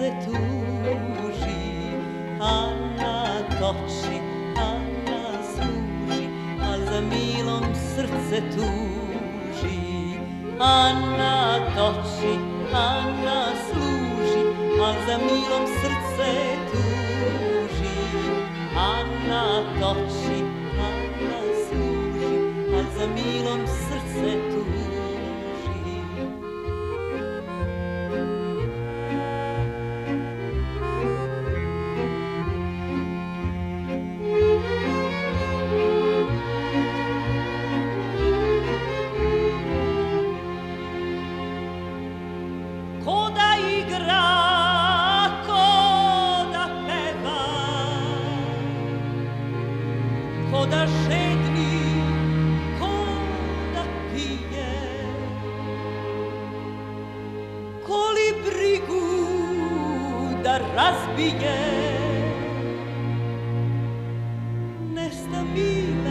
srce tuži, Ana toči, Ana služi, al za milom srce tuži. Ana toči, Ana služi, al za milom srce tuži. Ana toči, Ana služi, al za milom srce tuži. Ko da igra, ko da peva, ko da šetni, ko da pije, ko li brigu da razbije, nesta mi